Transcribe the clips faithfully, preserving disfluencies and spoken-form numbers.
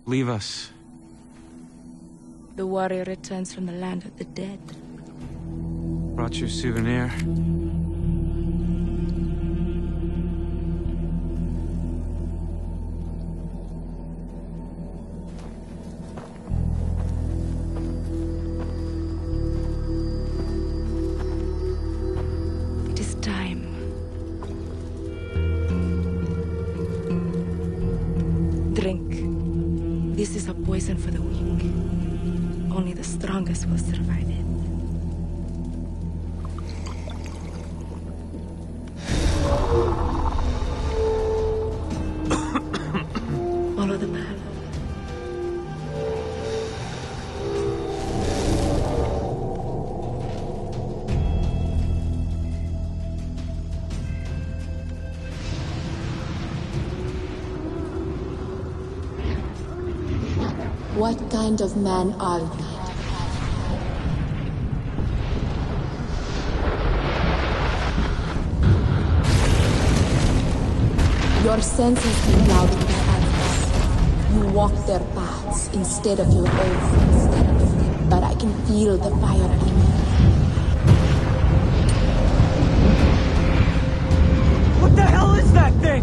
Leave us. The warrior returns from the land of the dead. Brought you a souvenir. It is time. Drink. This is a poison for the weak. Only the strongest will survive it. Follow the path. What kind of man are you? Your sense has been clouded by others. You walk their paths instead of your own. But I can feel the fire in you. What the hell is that thing?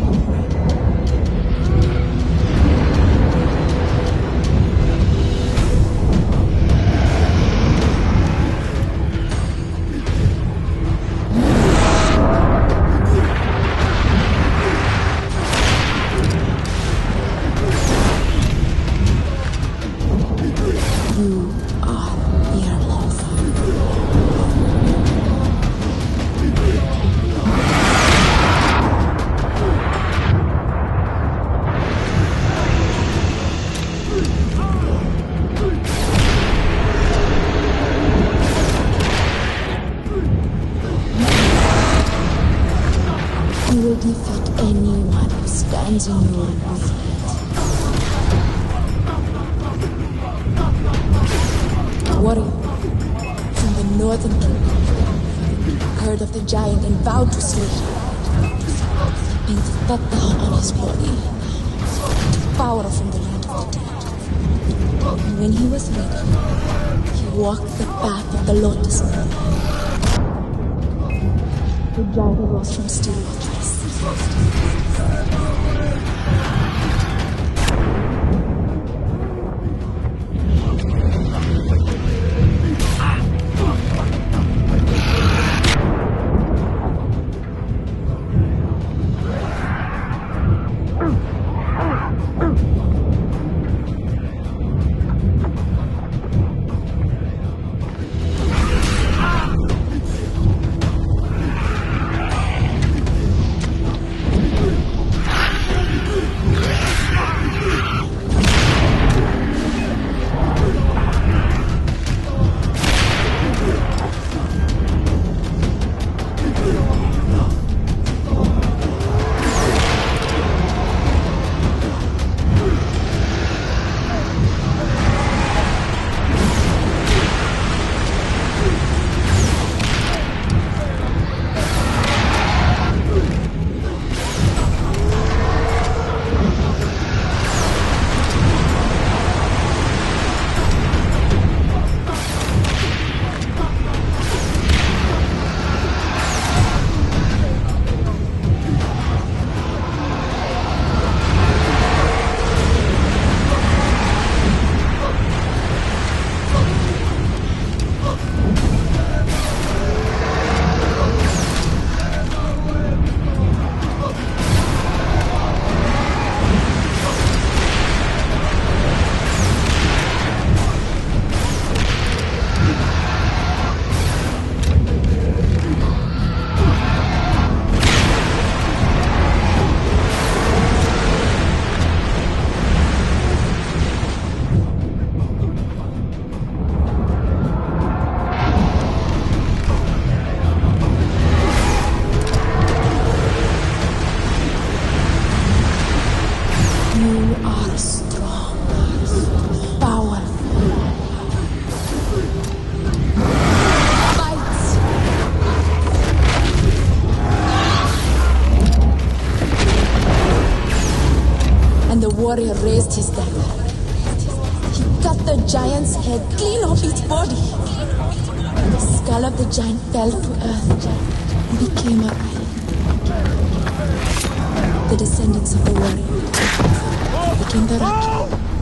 You will defeat anyone who stands in your way. Warrior from the northern kingdom heard of the giant and vowed to slay him. Painted Fetha on his body, power from the land of the dead. And when he was ready, he walked the path of the lotus moon. The giant arose from still waters. and the warrior raised his dagger. He cut the giant's head clean off its body. The skull of the giant fell to earth and became a riot. The descendants of the warrior became the Raki.